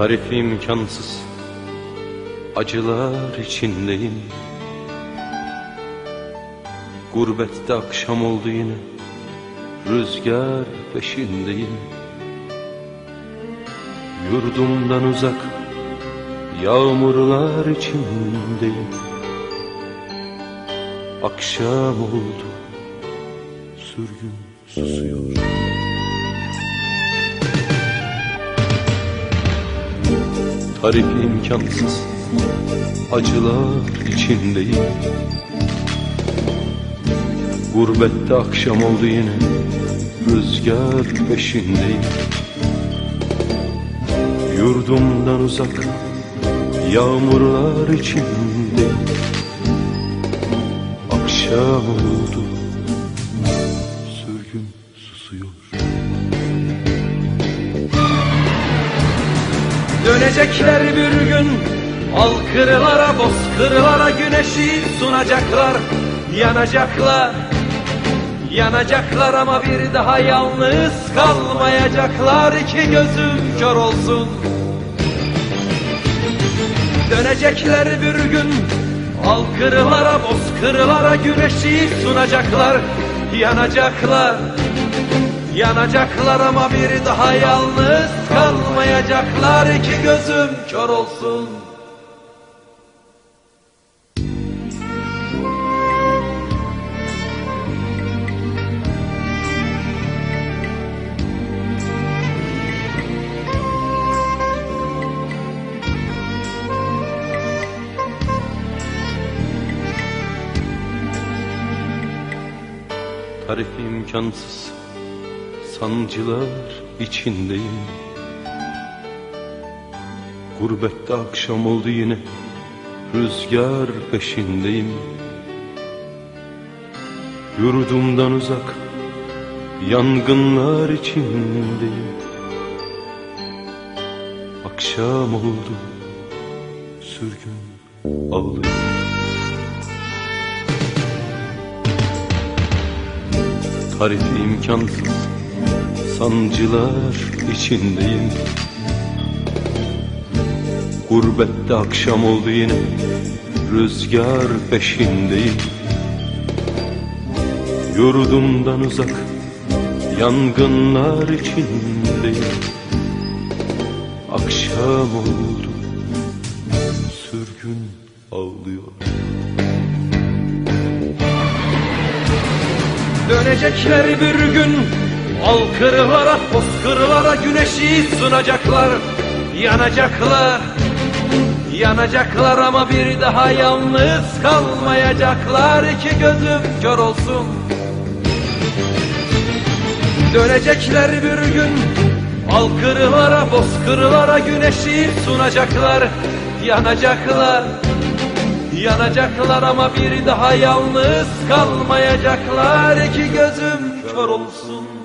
Tarifi imkansız acılar içindeyim. Gurbette akşam oldu yine, rüzgar peşindeyim. Yurdumdan uzak, yağmurlar içindeyim. Akşam oldu, sürgün susuyor. Tarifi imkansız acılar içindeyim. Gurbette akşam oldu yine, rüzgar peşindeyim. Yurdumdan uzak, yağmurlar içindeyim. Akşam oldu, sürgün susuyor. Dönecekler bir gün, alkırılara, bozkırlara güneşi sunacaklar. Yanacaklar, yanacaklar ama bir daha yalnız kalmayacaklar. İki gözüm kör olsun. Dönecekler bir gün, alkırılara, bozkırlara güneşi sunacaklar. Yanacaklar, yanacaklar ama bir daha yalnız kalmayacaklar. İki gözüm kör olsun. Tarifi imkansız sancılar içindeyim. Gurbette akşam oldu yine, rüzgar peşindeyim. Yurdumdan uzak, yangınlar içindeyim. Akşam oldu, sürgün ağlıyor. Tarifi imkansız sancılar içindeyim. Gurbette akşam oldu yine, rüzgar peşindeyim. Yurdumdan uzak, yangınlar içindeyim. Akşam oldu, sürgün ağlıyor. Dönecekler bir gün, alkırılara, bozkırlara güneşi sunacaklar. Yanacaklar, yanacaklar ama bir daha yalnız kalmayacaklar. İki gözüm kör olsun. Dönecekler bir gün, alkırılara, bozkırlara güneşi sunacaklar. Yanacaklar, yanacaklar ama bir daha yalnız kalmayacaklar. İki gözüm kör olsun.